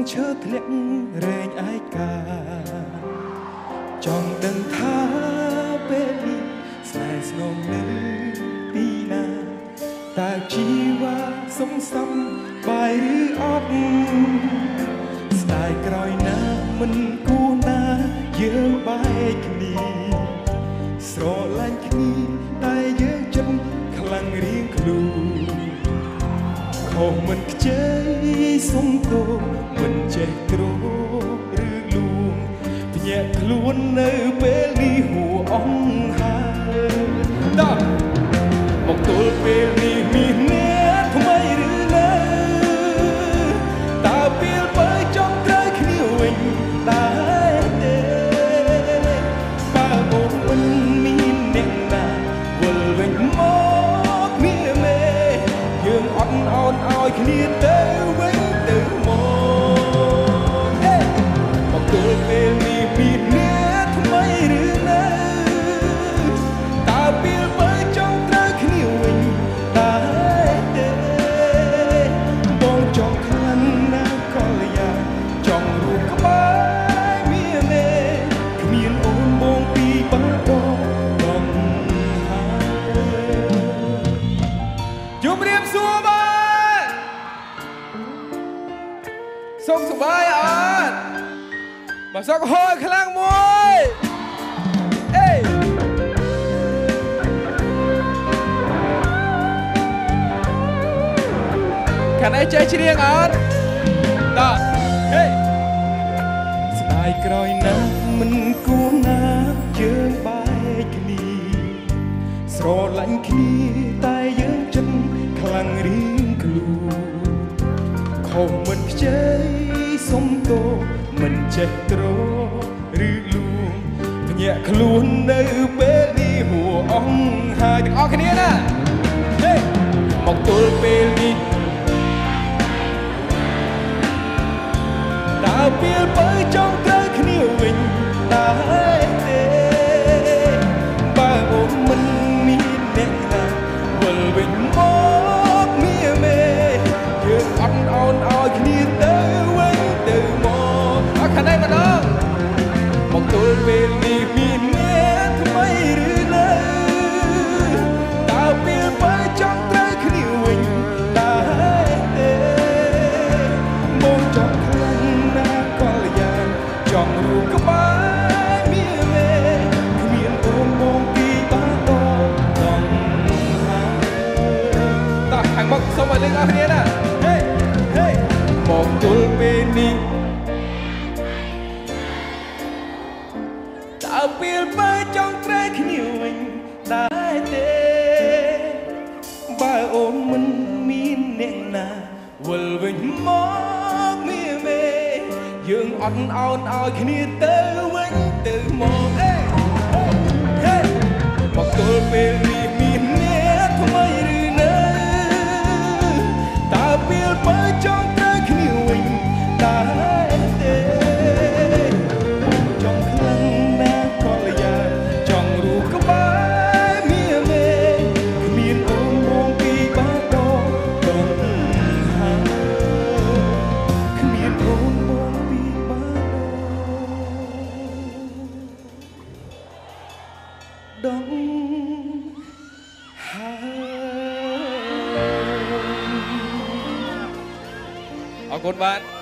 ឈើធ្លាក់រែងឯកាចង់ដឹងថាពេលនេះស្នេហ៍ស្នងនៅទីណាតើជីវ៉ាសុំសំបាយឬអត់ស្ដាយក្រោយណាមិនគួរណាយើងបែកគ្នាស្រឡាញ់គ្នាតែយើងចិត្តខ្លាំងរៀងខ្លួនខុសមិនខ្ជិលសុំទោសមិនចេះទ្រឬលួងភ្ញាក់ខ្លួននៅពេលនេះហួអង្ហើតោះមកទល់ពេលនេះមានអ្នកថ្មីឬនៅតើពេលបើចង់ត្រូវគ្នាវិញដែរទេបើអូនមិនមានអ្នកណាវិលវិញមកគ្នាមេយើងអត់អោនឲ្យគ្នាទៅវិញទៅមកមកទល់ពេលនេះមានអ្នកថ្មីឬនៅតើពេលបើចង់ត្រូវគ្នាវិញដែរទេបងចង់ខ្លាំងណាស់ក៏យ៉ាងចង់រួមក្បែរមានមេគ្មានអូនបងពីបាត់បងហើយជម្រាបសួរបាទសុខសប្បាយអត់បើសុខហូរខ្លាំងមួយអេខាងនេះចេះច្រៀងអត់តោះហេស្ដាយក្រោយណាស់មិនគួរណាយើងបែកគ្នាស្រឡាញ់គ្នាតែយើងចិត្តខ្លាំងរៀងខ្លួនខុសមិនខ្ជិលសុំទោសមិនចេះទ្រឬលួងភ្ញាក់ខ្លួននៅពេលនេះហួអង្ហើទាំងអស់គ្នាណាហេមកទល់ពេលនេះតើពេលបើចង់ត្រូវគ្នាវិញដែរទេបើអូនមិនមានអ្នកណាវិលវិញមកមានមេយើងអត់អោនឲ្យគ្នាទៅវិញទៅមកអត់ខាងនេះម្ដងមកទល់ពេលនេះមានអ្នកថ្មីឬនៅតើពេលបើចង់ត្រូវគ្នាវិញដែរទេមកចង់ខ្លាំងណាស់ក៏យ៉ាងចង់រួមក្បែរមានមេគ្មានអូនបងពីបាត់បងហើយតោះខាងមុខសូមឲ្យលេងអស់គ្នាណាហេហេមកទល់ពេលនេះតើពេលបើចង់ត្រូវគ្នាវិញដែរទេបើអូនមិនមានអ្នកណាវិលវិញមកមានមេយើងអត់អោនឲ្យគ្នាទៅវិញទៅមកហេហេមកទល់ពេលនេះមានអ្នកថ្មីឬនៅតើពេលបើចង់ត្រូវគ្នាវិញដែរទេចង់ខ្លាំងណាស់ក៏យ៉ាងចង់រូបក្បែរមានមេគ្មានអូនបងពីបាត់បងហើយគ្មានអូនបងពីបាត់ដងហើយអរគុណបាទ